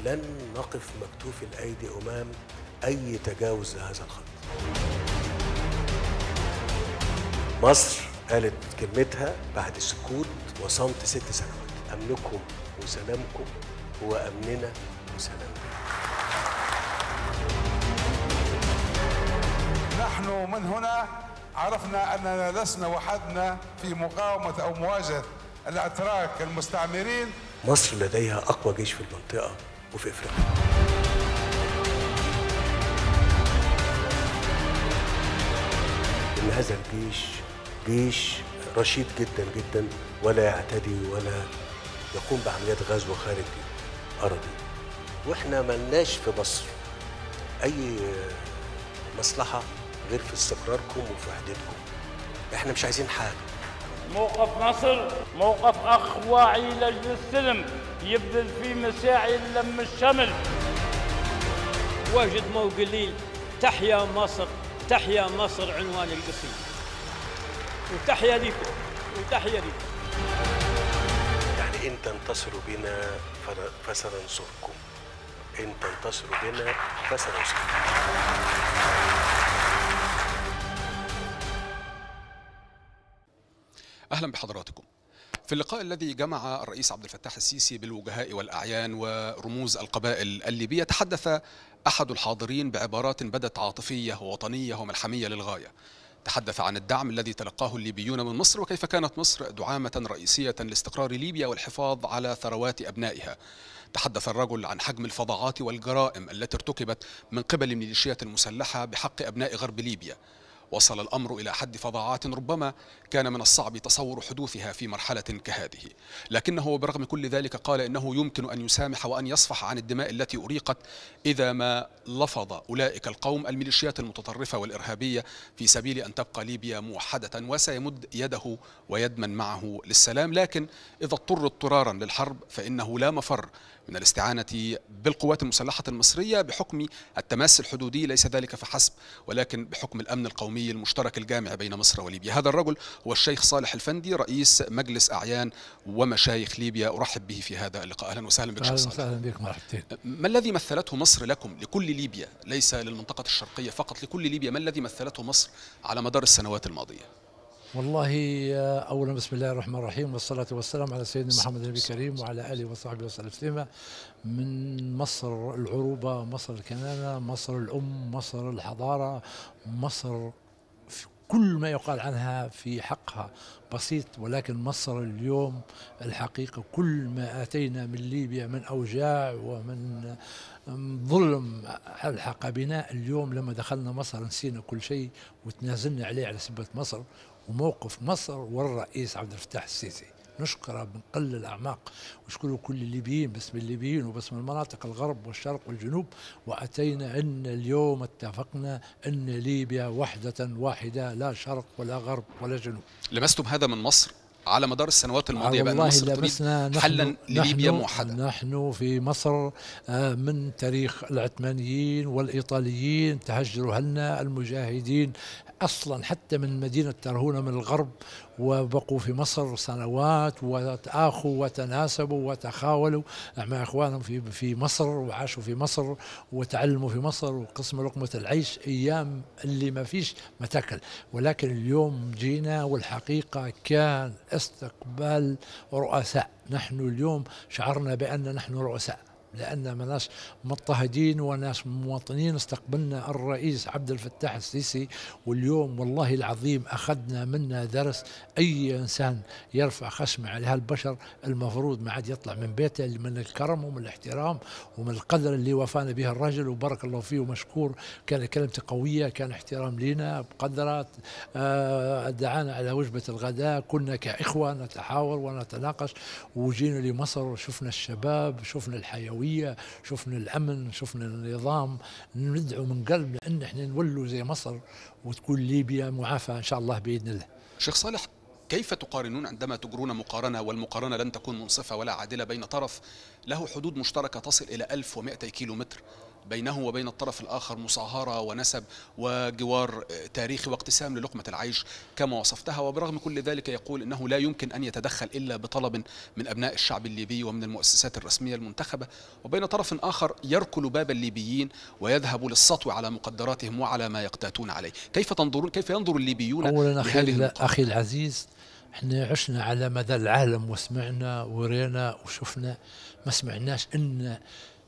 لن نقف مكتوف الأيدي أمام أي تجاوز لهذا الخط. مصر قالت كلمتها بعد سكوت وصمت 6 سنوات. أمنكم وسلامكم هو أمننا وسلامنا. نحن من هنا عرفنا أننا لسنا وحدنا في مقاومة أو مواجهة الأتراك المستعمرين. مصر لديها أقوى جيش في المنطقة وفي إفريقيا. إن هذا الجيش جيش رشيد جدا جدا، ولا يعتدي ولا يقوم بعمليات غزو خارج أراضي. وإحنا ملناش في مصر أي مصلحة غير في استقراركم وفي وحدتكم. إحنا مش عايزين حاجة. موقف مصر موقف أخ واعي لأجل السلم، يبذل فيه مساعي لم الشمل. واجد مو قليل. تحيا مصر، تحيا مصر عنوان القصيد. وتحيا لكم، وتحيا لكم. يعني إن تنتصروا بنا فسننصركم، إن تنتصروا بنا فسننصركم. أهلا بحضراتكم. في اللقاء الذي جمع الرئيس عبد الفتاح السيسي بالوجهاء والأعيان ورموز القبائل الليبية، تحدث أحد الحاضرين بعبارات بدت عاطفية ووطنية وملحمية للغاية. تحدث عن الدعم الذي تلقاه الليبيون من مصر، وكيف كانت مصر دعامة رئيسية لاستقرار ليبيا والحفاظ على ثروات أبنائها. تحدث الرجل عن حجم الفظاعات والجرائم التي ارتكبت من قبل الميليشيات المسلحة بحق أبناء غرب ليبيا. وصل الأمر إلى حد فظاعات ربما كان من الصعب تصور حدوثها في مرحلة كهذه، لكنه برغم كل ذلك قال إنه يمكن أن يسامح وأن يصفح عن الدماء التي أريقت إذا ما لفظ أولئك القوم الميليشيات المتطرفة والإرهابية في سبيل أن تبقى ليبيا موحدة، وسيمد يده ويد من معه للسلام. لكن إذا اضطر اضطرارا للحرب فإنه لا مفر من الاستعانة بالقوات المسلحة المصرية بحكم التماس الحدودي، ليس ذلك فحسب ولكن بحكم الأمن القومي المشترك الجامع بين مصر وليبيا. هذا الرجل هو الشيخ صالح الفندي، رئيس مجلس أعيان ومشايخ ليبيا. أرحب به في هذا اللقاء. أهلا وسهلا بك شيخ صالح. أهلا بك، مرحبتين. ما الذي مثلته مصر لكم، لكل ليبيا، ليس للمنطقة الشرقية فقط، لكل ليبيا؟ ما الذي مثلته مصر على مدار السنوات الماضية؟ والله أولا بسم الله الرحمن الرحيم، والصلاة والسلام على سيدنا محمد النبي الكريم وعلى آله وصحبه وسلم تسليما. من مصر العروبة، مصر الكنانة، مصر الأم، مصر الحضارة، مصر في كل ما يقال عنها في حقها بسيط، ولكن مصر اليوم الحقيقة كل ما آتينا من ليبيا من أوجاع ومن ظلم ألحق بنا، اليوم لما دخلنا مصر نسينا كل شيء وتنازلنا عليه على سبة مصر وموقف مصر والرئيس عبد الفتاح السيسي. نشكره من قل الأعماق، ونشكره كل الليبيين باسم الليبيين وباسم المناطق الغرب والشرق والجنوب. وأتينا أن اليوم اتفقنا أن ليبيا وحدة واحدة، لا شرق ولا غرب ولا جنوب. لمستم هذا من مصر على مدار السنوات الماضية بأن مصر تريد حلا لليبيا موحدة؟ نحن في مصر من تاريخ العثمانيين والإيطاليين تهجروا لنا المجاهدين أصلا حتى من مدينة ترهونة من الغرب، وبقوا في مصر سنوات وتآخوا وتناسبوا وتخاولوا مع إخوانهم في مصر، وعاشوا في مصر وتعلموا في مصر وقسموا لقمة العيش أيام اللي ما فيش متاكل. ولكن اليوم جينا والحقيقة كان استقبال رؤساء. نحن اليوم شعرنا بأن نحن رؤساء، لأن ناس مضطهدين وناس مواطنين استقبلنا الرئيس عبد الفتاح السيسي. واليوم والله العظيم أخذنا منا درس. أي إنسان يرفع خشمه على هالبشر المفروض ما عاد يطلع من بيته من الكرم ومن الاحترام ومن القدر اللي وفانا به الرجل، وبارك الله فيه ومشكور. كان كلمته قوية، كان احترام لنا بقدرات، دعانا على وجبة الغداء، كنا كإخوة نتحاور ونتناقش. وجينا لمصر شفنا الشباب، شفنا الحيوية، شفنا الأمن، شفنا النظام. ندعو من قلبنا أن احنا نولوا زي مصر وتكون ليبيا معافاة إن شاء الله بإذن الله. شيخ صالح، كيف تقارنون عندما تجرون مقارنة، والمقارنة لن تكون منصفة ولا عادلة، بين طرف له حدود مشتركة تصل إلى 1200 كيلومتر بينه وبين الطرف الآخر مصاهرة ونسب وجوار تاريخي واقتسام للقمة العيش كما وصفتها، وبرغم كل ذلك يقول إنه لا يمكن أن يتدخل إلا بطلب من أبناء الشعب الليبي ومن المؤسسات الرسمية المنتخبة، وبين طرف آخر يركل باب الليبيين ويذهب للسطو على مقدراتهم وعلى ما يقتاتون عليه. كيف تنظرون، كيف ينظر الليبيون أولا لهذه أخي العزيز، احنا عشنا على مدى العالم وسمعنا ورينا وشفنا، ما سمعناش ان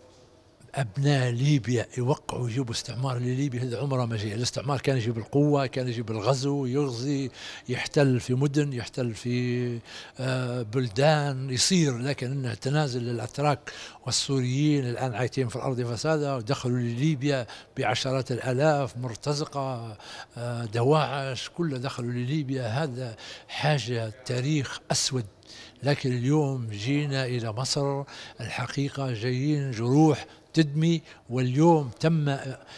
ابناء ليبيا يوقعوا يجيبوا استعمار لليبيا. هذا عمره ما جاء. الاستعمار كان يجيب القوه، كان يجيب الغزو، يغزي، يحتل في مدن، يحتل في بلدان، يصير. لكن انه تنازل للاتراك والسوريين الان عايتين في الارض فسادا ودخلوا لليبيا بعشرات الالاف، مرتزقه، دواعش، كله دخلوا لليبيا. هذا حاجه تاريخ اسود. لكن اليوم جينا إلى مصر، الحقيقة جايين جروح تدمي، واليوم تم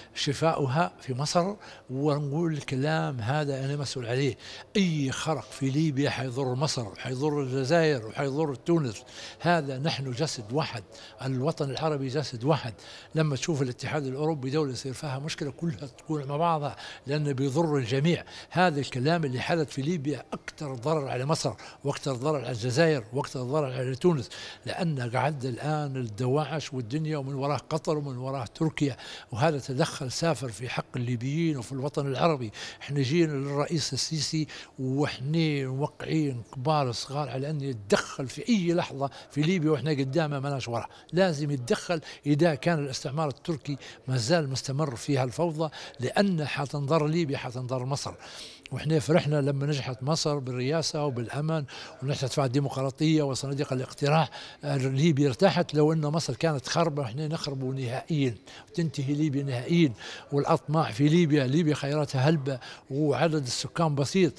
شفاؤها في مصر. ونقول الكلام هذا أنا مسؤول عليه. أي خرق في ليبيا حيضر مصر، حيضر الجزائر، وحيضر تونس. هذا نحن جسد واحد، الوطن العربي جسد واحد. لما تشوف الاتحاد الأوروبي دولة يصير فيها مشكلة كلها تكون مع بعضها، لأنه بيضر الجميع. هذا الكلام اللي حدث في ليبيا أكثر ضرر على مصر، وأكثر ضرر على الجزائر، وأكثر ضرر على تونس، لأن قعد الآن الدواعش والدنيا، ومن وراه قطر، ومن وراه تركيا، وهذا تدخل سافر في حق الليبيين وفي الوطن العربي. احنا جينا للرئيس السيسي واحنا موقعين كبار صغار على أن يتدخل في أي لحظة في ليبيا، واحنا قدامه ماناش وراه. لازم يتدخل إذا كان الاستعمار التركي ما زال مستمر فيها الفوضى، لأن حتنضر ليبيا، حتنضر مصر. واحنا فرحنا لما نجحت مصر بالرئاسة وبالأمن، ونجحت في الديمقراطية وصناديق الاقتراح. ليبيا ارتاحت. لو أن مصر كانت خربة احنا نخربوا نهائيا، تنتهي ليبيا نهائيا. والأطماع في ليبيا خيراتها هلبة وعدد السكان بسيط.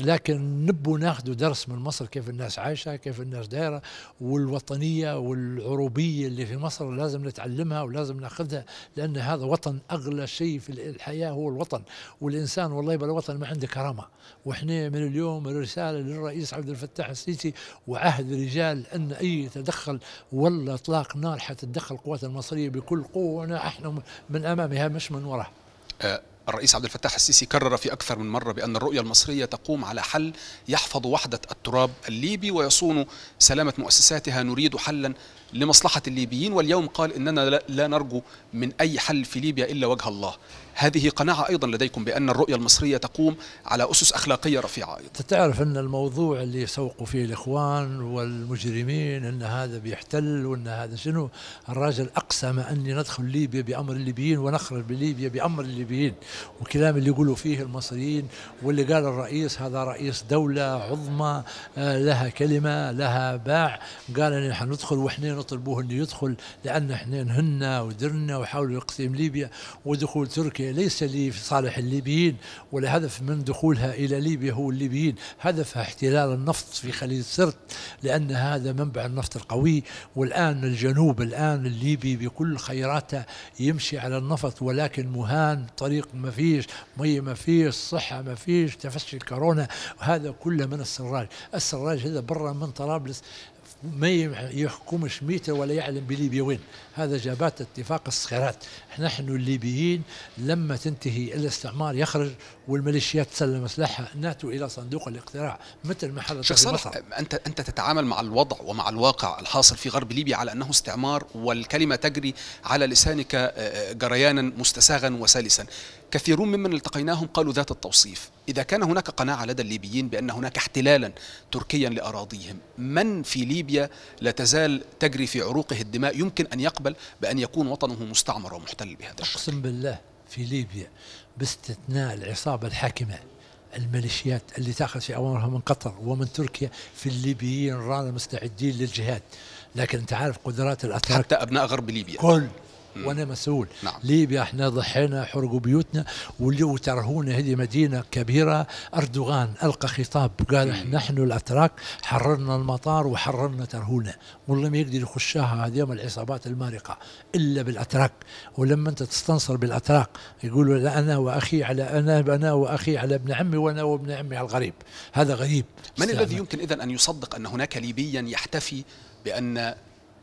لكن نبوا ناخذوا درس من مصر، كيف الناس عايشة، كيف الناس دايرة، والوطنية والعروبية اللي في مصر لازم نتعلمها ولازم ناخذها، لأن هذا وطن. أغلى شيء في الحياة هو الوطن، والإنسان والله بلا وطن ما عنده كرامة. وإحنا من اليوم الرسالة للرئيس عبد الفتاح السيسي وعهد رجال أن أي تدخل ولا إطلاق نار حتتدخل القوات المصرية بكل قوة، احنا من أمامها مش من وراها. الرئيس عبد الفتاح السيسي كرر في أكثر من مرة بأن الرؤية المصرية تقوم على حل يحفظ وحدة التراب الليبي ويصون سلامة مؤسساتها. نريد حلا لمصلحة الليبيين، واليوم قال إننا لا نرجو من أي حل في ليبيا إلا وجه الله. هذه قناعة أيضا لديكم بأن الرؤية المصرية تقوم على أسس أخلاقية رفيعة أيضا؟ تعرف أن الموضوع اللي يسوقوا فيه الإخوان والمجرمين أن هذا بيحتل وأن هذا شنو، الراجل أقسم أني ندخل ليبيا بأمر الليبيين ونخرج بليبيا بأمر الليبيين. وكلام اللي يقولوا فيه المصريين واللي قال الرئيس، هذا رئيس دولة عظمى لها كلمة لها باع، قال أن حندخل وإحنا نطلبوه أنه يدخل، لأن إحنا نهنا ودرنا وحاولوا يقسم ليبيا. ودخول تركيا ليس لي في صالح الليبيين، ولا هدف من دخولها إلى ليبيا هو الليبيين، هدفها احتلال النفط في خليج سرت، لأن هذا منبع النفط القوي. والآن الجنوب الآن الليبي بكل خيراته يمشي على النفط، ولكن مهان، طريق ما فيش، مية ما فيش، صحة ما فيش، تفشي الكورونا، وهذا كله من السراج هذا برا من طرابلس ما يحكمش متر ولا يعلم بليبيا وين. هذا جابات اتفاق الصخيرات. نحن الليبيين لما تنتهي الاستعمار يخرج والميليشيات تسلم سلاحها، ناتوا الى صندوق الاقتراع مثل ما حدث في مصر. انت تتعامل مع الوضع ومع الواقع الحاصل في غرب ليبيا على انه استعمار، والكلمه تجري على لسانك جريانا مستساغا وسلسا. كثيرون ممن التقيناهم قالوا ذات التوصيف. إذا كان هناك قناعة لدى الليبيين بأن هناك احتلالا تركيا لأراضيهم، من في ليبيا لا تزال تجري في عروقه الدماء يمكن أن يقبل بأن يكون وطنه مستعمر ومحتل بهذا الشكل؟ أقسم بالله في ليبيا باستثناء العصابة الحاكمة الميليشيات اللي تأخذ في أوامرها من قطر ومن تركيا، في الليبيين رانا مستعدين للجهاد. لكن أنت عارف قدرات الأتراك حتى أبناء غرب ليبيا كل وانا مسؤول. نعم. ليبيا احنا ضحينا، حرقوا بيوتنا، واللي ترهون هذه مدينه كبيره. اردوغان القى خطاب قال نحن الاتراك حررنا المطار وحررنا ترهونه، والله ما يقدر يخشها هذه العصابات المارقه الا بالاتراك. ولما انت تستنصر بالاتراك يقولوا لا انا واخي على انا واخي على ابن عمي وانا وابن عمي على الغريب. هذا غريب. من الذي يمكن اذن ان يصدق ان هناك ليبيا يحتفي بان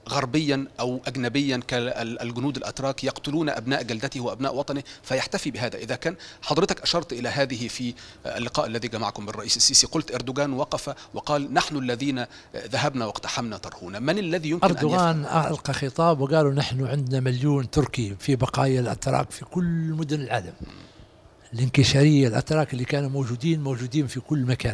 غربيا أو أجنبيا كالجنود الأتراك يقتلون أبناء جلدته وأبناء وطنه فيحتفي بهذا. إذا كان حضرتك أشرت إلى هذه في اللقاء الذي جمعكم بالرئيس السيسي، قلت أردوغان وقف وقال نحن الذين ذهبنا واقتحمنا طرهون، من الذي يمكن أردوغان ألقى خطاب وقالوا نحن عندنا مليون تركي في بقايا الأتراك في كل مدن العالم. الانكشارية الأتراك اللي كانوا موجودين في كل مكان،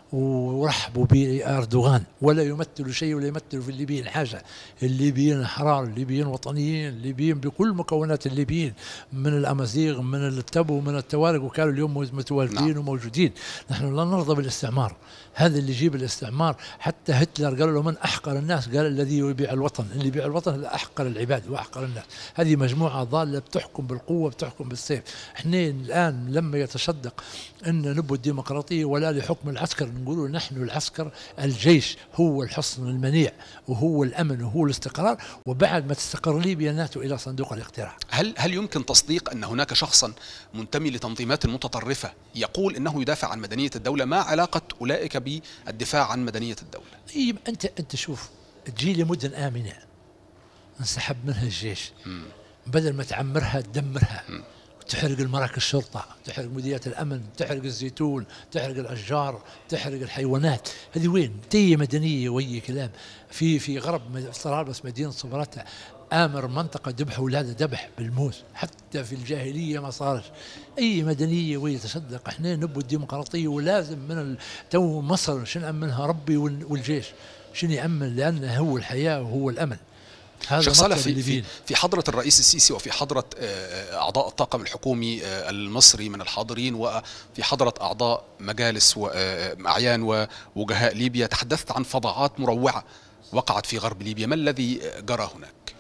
ورحبوا بأردوغان ولا يمثلوا شيء ولا يمثلوا في الليبيين حاجة. الليبيين أحرار، الليبيين وطنيين، الليبيين بكل مكونات الليبيين، من الأمازيغ، من التبو، من التوارق، وكانوا اليوم متواجدين وموجودين. نحن لا نرضى بالاستعمار، هذا اللي يجيب الاستعمار. حتى هتلر قالوا له من أحقر الناس؟ قال الذي يبيع الوطن، اللي يبيع الوطن هذا أحقر العباد وأحقر الناس. هذه مجموعة ضالة بتحكم بالقوة، بتحكم بالسيف. احنا الآن لما يتصدق أن نبو الديمقراطية ولا لحكم العسكر، نقولوا نحن العسكر، الجيش هو الحصن المنيع وهو الأمن وهو الاستقرار، وبعد ما تستقر ليبيا ناتوا إلى صندوق الاقتراع. هل يمكن تصديق أن هناك شخصا منتمي لتنظيمات متطرفة يقول أنه يدافع عن مدنية الدولة؟ ما علاقة أولئك بالدفاع عن مدنية الدولة؟ أنت شوف، تجي لي مدن آمنة انسحب منها الجيش، بدل ما تعمرها تدمرها، تحرق المراكز الشرطة، تحرق مديريات الأمن، تحرق الزيتون، تحرق الأشجار، تحرق الحيوانات. هذه وين؟ تي مدنية وي كلام. في غرب طرابلس مدينة صبراتة آمر منطقة ذبح أولاده ذبح بالموس، حتى في الجاهلية ما صارش. أي مدنية وي تصدق. احنا نبو الديمقراطية ولازم من تو مصر شنو يأمنها ربي والجيش شنو يأمن، لأنه هو الحياة وهو الأمن. شيخ صالح، في حضرة الرئيس السيسي وفي حضرة أعضاء الطاقم الحكومي المصري من الحاضرين وفي حضرة أعضاء مجالس وأعيان ووجهاء ليبيا، تحدثت عن فظاعات مروعة وقعت في غرب ليبيا. ما الذي جرى هناك؟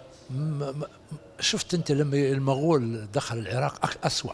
شفت أنت لما المغول دخل العراق أسوأ،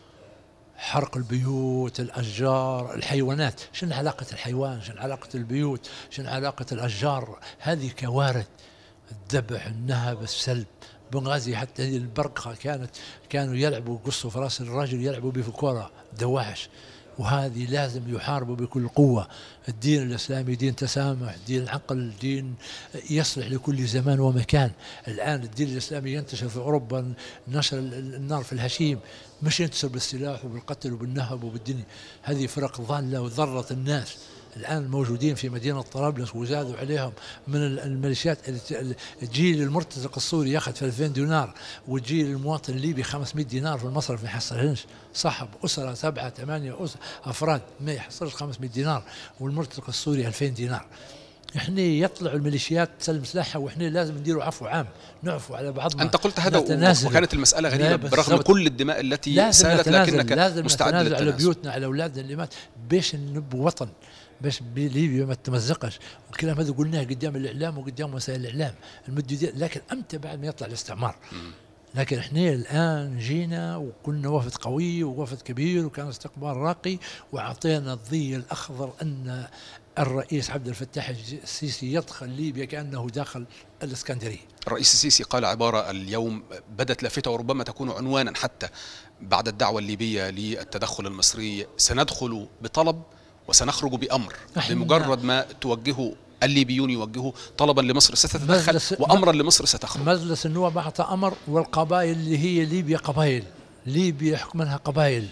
حرق البيوت، الأشجار، الحيوانات. شنو علاقة الحيوان؟ شنو علاقة البيوت؟ شنو علاقة الأشجار؟ هذه كوارث. الذبح، النهب، السلب. بنغازي حتى هذه البرقة كانوا يلعبوا، قصوا في راس الرجل يلعبوا به في كرة دواعش. وهذه لازم يحاربوا بكل قوة. الدين الإسلامي دين تسامح، دين العقل، دين يصلح لكل زمان ومكان. الآن الدين الإسلامي ينتشر في أوروبا نشر النار في الهشيم، مش ينتشر بالسلاح وبالقتل وبالنهب وبالدنيا. هذه فرق ضالة وضرت الناس. الآن موجودين في مدينة طرابلس وزادوا عليهم من الميليشيات. تجي للمرتزق السوري ياخذ في 2000 دينار، وتجي للمواطن الليبي 500 دينار في المصرف ما يحصلهنش. صاحب أسرة 7 8 أفراد ما يحصلش 500 دينار، والمرتزق السوري 2000 دينار. احنا يطلعوا الميليشيات تسلم سلاحها، واحنا لازم نديروا عفو عام، نعفو على بعضنا. انت قلت هذا وكانت المساله غريبه برغم كل الدماء التي سالت، لكنك لازم مستعد نتنازل على بيوتنا، على اولادنا اللي مات، باش نبوا وطن، باش ليبيا ما تمزقش. والكلام هذا قلناه قدام الاعلام وقدام وسائل الاعلام المدة، لكن امتى بعد ما يطلع الاستعمار. لكن احنا الان جينا وكنا وفد قوي ووفد كبير وكان استقبال راقي، واعطينا الضي الاخضر ان الرئيس عبد الفتاح السيسي يدخل ليبيا كأنه داخل الإسكندرية. الرئيس السيسي قال عبارة اليوم بدت لافتة وربما تكون عنوانا حتى بعد الدعوة الليبية للتدخل المصري: سندخل بطلب وسنخرج بأمر. بمجرد ما توجهوا الليبيون يوجهوا طلبا لمصر ستتدخل، وأمرا لمصر ستخرج. مجلس النواب أعطى أمر، والقبائل اللي هي ليبيا قبائل، ليبيا حكمها قبائل،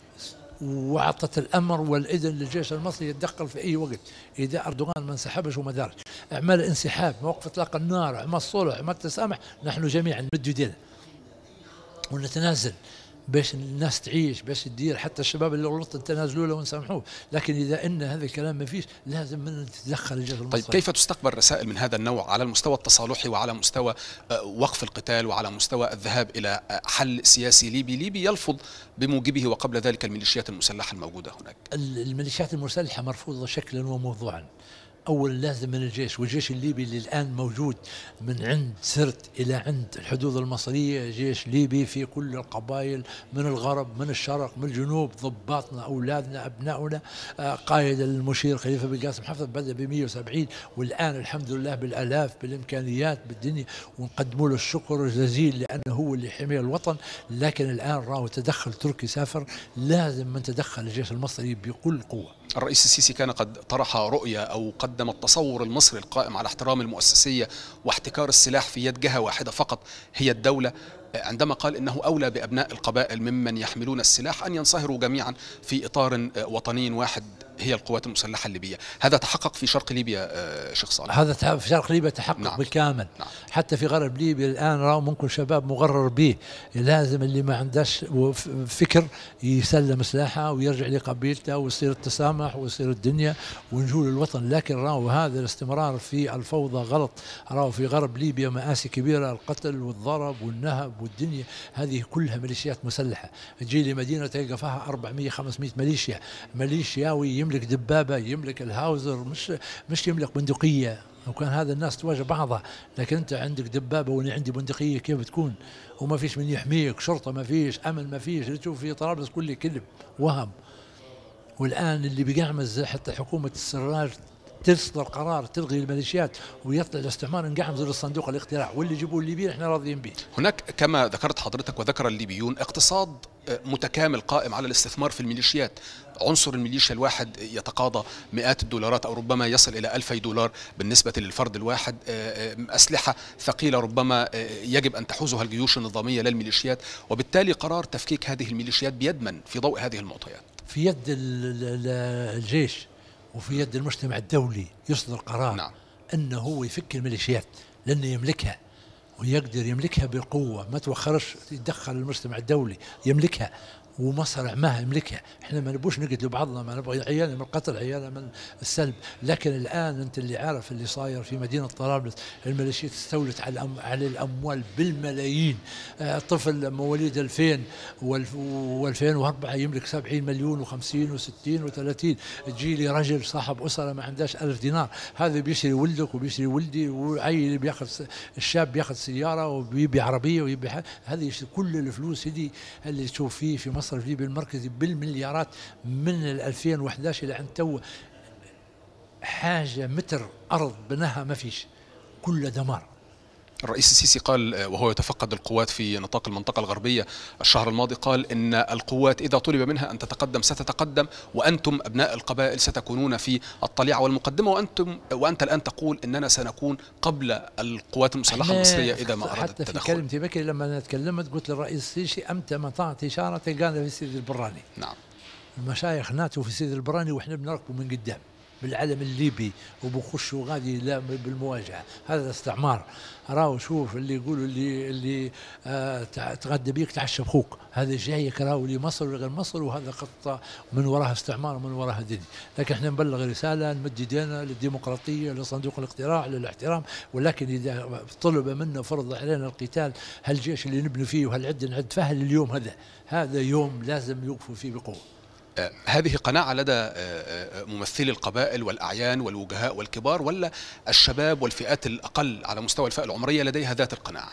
وأعطت الأمر والإذن للجيش المصري يتدخل في أي وقت. إذا أردوغان ما انسحبش وما دارش، أعمال انسحاب، موقف إطلاق النار، أعمال صلح، أعمال تسامح، نحن جميعا نمد يدينا ونتنازل باش الناس تعيش، باش تدير. حتى الشباب اللي غلط تنازلوا له ونسامحوه. لكن إذا إن هذا الكلام ما فيش، لازم من تتدخل الجيش المصري. طيب، كيف تستقبل رسائل من هذا النوع على المستوى التصالحي وعلى مستوى وقف القتال وعلى مستوى الذهاب إلى حل سياسي ليبي؟ ليبي يلفظ بموجبه وقبل ذلك الميليشيات المسلحة الموجودة هناك. الميليشيات المسلحة مرفوضة شكلا وموضوعا. أولا لازم من الجيش، والجيش الليبي اللي الآن موجود من عند سرت إلى عند الحدود المصرية، جيش ليبي في كل القبائل، من الغرب من الشرق من الجنوب، ضباطنا أولادنا أبناؤنا. قائد المشير خليفة بن قاسم حفظ بدأ ب170، والآن الحمد لله بالآلاف بالإمكانيات بالدنيا، ونقدموا له الشكر الجزيل لأنه هو اللي حمي الوطن. لكن الآن راهو تدخل تركي سافر، لازم من تدخل الجيش المصري بكل قوة. الرئيس السيسي كان قد طرح رؤية أو قدم التصور المصري القائم على احترام المؤسسية واحتكار السلاح في يد جهة واحدة فقط هي الدولة، عندما قال إنه أولى بأبناء القبائل ممن يحملون السلاح أن ينصهروا جميعا في إطار وطني واحد هي القوات المسلحة الليبية. هذا تحقق في شرق ليبيا شيخ صالح؟ هذا في شرق ليبيا تحقق نعم. بالكامل نعم. حتى في غرب ليبيا الآن راهو ممكن شباب مغرر به، لازم اللي ما عندهش فكر يسلم سلاحه ويرجع لقبيلته ويصير التسامح ويصير الدنيا ونجول الوطن. لكن راهو هذا الاستمرار في الفوضى غلط. راهو في غرب ليبيا مآسي كبيرة، القتل والضرب والنهب والدنيا هذه كلها ميليشيات مسلحة. تجي لي مدينة تلقى فيها 400-500 ميليشياوي يملك دبابة، يملك الهاوزر، مش يملك بندقية. وكان هذا الناس تواجه بعضها، لكن انت عندك دبابة وانا عندي بندقية كيف بتكون؟ وما فيش من يحميك، شرطة ما فيش، امن ما فيش، اللي تشوف في طرابلس كله كذب وهم. والان اللي بيقعمز حتى حكومة السراج تصدر قرار تلغي الميليشيات ويطلع الاستعمار انقعمز للصندوق الاقتراع، واللي يجيبوه الليبيين احنا راضيين به. هناك كما ذكرت حضرتك وذكر الليبيون اقتصاد متكامل قائم على الاستثمار في الميليشيات. عنصر الميليشيا الواحد يتقاضى مئات الدولارات أو ربما يصل إلى 2000 دولار بالنسبة للفرد الواحد. أسلحة ثقيلة ربما يجب أن تحوزها الجيوش النظامية للميليشيات، وبالتالي قرار تفكيك هذه الميليشيات بيد من في ضوء هذه المعطيات؟ في يد الجيش وفي يد المجتمع الدولي يصدر قرار نعم. أنه هو يفك الميليشيات لأنه يملكها ويقدر يملكها بقوة، ما توخرش يدخل المجتمع الدولي يملكها ومصرع ما يملكها. احنا ما نبوش نقتل بعضنا، ما نبغى عيالنا من القتل، عيالنا من السلب. لكن الان انت اللي عارف اللي صاير في مدينه طرابلس، الميليشيات استولت على الاموال بالملايين. طفل مواليد 2000 و2004 يملك 70 مليون و50 و60 و30. تجي لي رجل صاحب اسره ما عندهاش 1000 دينار، هذا بيشتري ولدك وبيشتري ولدي، وعيل بياخذ الشاب بياخذ سياره وبيبي عربيه ويبي هذه يشتري كل الفلوس هذه اللي تشوف فيه في مصر في ليبيا المركزي بالمليارات من 2011 إلى عند تو. حاجة متر أرض بناها ما فيش، كل دمار. الرئيس السيسي قال وهو يتفقد القوات في نطاق المنطقة الغربية الشهر الماضي، قال إن القوات إذا طلب منها أن تتقدم ستتقدم، وأنتم أبناء القبائل ستكونون في الطليعة والمقدمة، وأنت الآن تقول إننا سنكون قبل القوات المسلحة المصرية إذا ما أرادت التدخل. حتى في كلمتي بكري لما أنا تكلمت قلت للرئيس السيسي أمتى ما طعت إشارة تلقانا في سيد البراني. نعم. المشايخ ناتوا في سيد البراني وإحنا بنركبوا من قدام بالعلم الليبي وبخشوا غادي بالمواجهه. هذا استعمار. راهو شوف اللي يقولوا اللي تغدى بيك تعشى بخوك، هذا جايك راهو لمصر وغير مصر، وهذا خطه من وراها استعمار ومن وراها دنيا. لكن احنا نبلغ رساله نمد يدينا للديمقراطيه لصندوق الاقتراع للاحترام، ولكن اذا طلب منا فرض علينا القتال هالجيش اللي نبني فيه وهالعد نعد فهل اليوم هذا يوم لازم يوقفوا فيه بقوه. هذه قناعة لدى ممثلي القبائل والأعيان والوجهاء والكبار، ولا الشباب والفئات الأقل على مستوى الفئة العمرية لديها ذات القناعة؟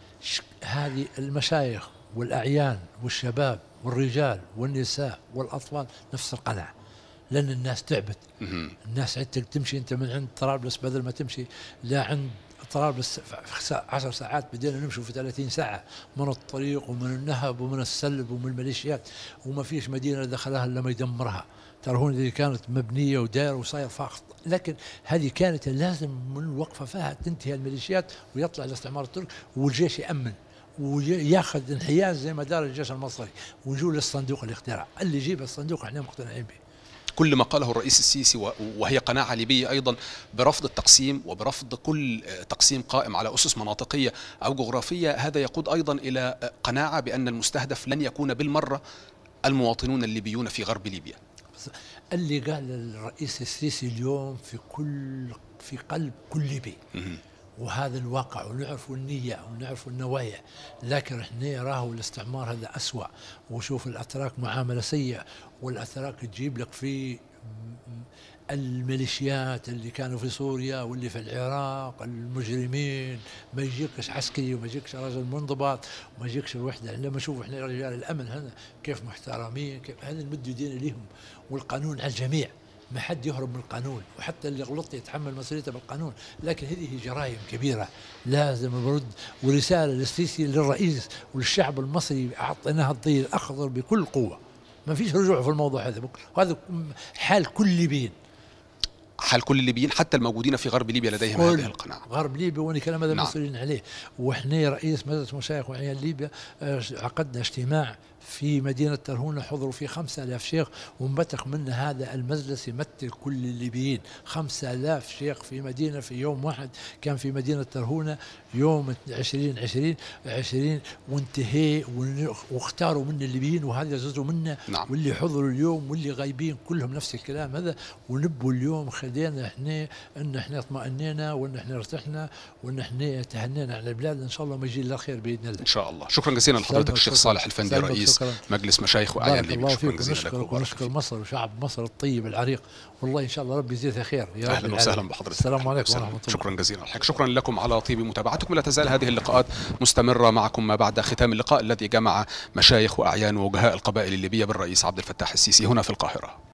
هذه المشايخ والأعيان والشباب والرجال والنساء والأطفال نفس القناعة، لأن الناس تعبت. الناس عدتك تمشي أنت من عند طرابلس بدل ما تمشي لا عند طرابلس 10 ساعات، بدينا نمشي في 30 ساعة من الطريق ومن النهب ومن السلب ومن الميليشيات، وما فيش مدينة دخلها إلا ما يدمرها. ترى هون اللي كانت مبنية ودائرة وصاير فاقط، لكن هذه كانت لازم من وقفة فيها تنتهي الميليشيات ويطلع الاستعمار التركي والجيش يأمن وياخذ انحياز زي ما دار الجيش المصري، ونجول للصندوق الاقتراع اللي يجيب الصندوق احنا مقتنعين به. كل ما قاله الرئيس السيسي وهي قناعة ليبية أيضا برفض التقسيم وبرفض كل تقسيم قائم على أسس مناطقية أو جغرافية، هذا يقود أيضا إلى قناعة بأن المستهدف لن يكون بالمرة المواطنون الليبيون في غرب ليبيا. اللي قال الرئيس السيسي اليوم في قلب كل ليبي، وهذا الواقع، ونعرف النية ونعرف النوايا. لكن احنا راهو الاستعمار هذا أسوأ، وشوف الأتراك معاملة سيئة، والأتراك تجيب لك في الميليشيات اللي كانوا في سوريا واللي في العراق المجرمين، ما يجيكش عسكري وما يجيكش رجل منضبط وما يجيكش الوحدة. لما نشوف احنا رجال الأمن هنا كيف محترمين، كيف هذا نمد يدينا لهم، والقانون على الجميع، ما حد يهرب من القانون، وحتى اللي غلط يتحمل مسؤوليته بالقانون. لكن هذه جرائم كبيرة لازم نرد. ورسالة للسيسي للرئيس وللشعب المصري أعطيناها الضي الأخضر بكل قوة. ما فيش رجوع في الموضوع هذا. وهذا حال كل ليبيين، حال كل الليبيين حتى الموجودين في غرب ليبيا لديهم هذه القناعة. غرب ليبيا، وانا كلام هذا نعم. مسؤولين عليه. واحنا رئيس مجلس مشايخ وعيان ليبيا عقدنا اجتماع في مدينة ترهونة، حضروا فيه 5000 شيخ، وانبثق من هذا المجلس يمثل كل الليبيين. 5000 شيخ في مدينة في يوم واحد، كان في مدينة ترهونة يوم 20 وانتهى، واختاروا من الليبيين، وهذا جزء منا. نعم. واللي حضروا اليوم واللي غايبين كلهم نفس الكلام هذا. ونبوا اليوم خلينا احنا ان احنا اطمئنينا، وان احنا ارتحنا، وان احنا تهنينا على البلاد. ان شاء الله ما يجي الا خير باذن الله. ان شاء الله. شكرا جزيلا لحضرتك الشيخ صالح الفندي، رئيس مجلس مشايخ واعيان ليبيا. شكرا جزيلا لك. ونشكر مصر وشعب مصر الطيب العريق، والله ان شاء الله ربي يزيدها خير يا رب. اهلا وسهلا بحضرتك. السلام عليكم ورحمه الله. شكرا جزيلا لك. شكرا لكم على طيب متابعتكم. لا تزال هذه اللقاءات مستمره معكم ما بعد ختام اللقاء الذي جمع مشايخ واعيان ووجهاء القبائل الليبيه بالرئيس عبد الفتاح السيسي هنا في القاهره.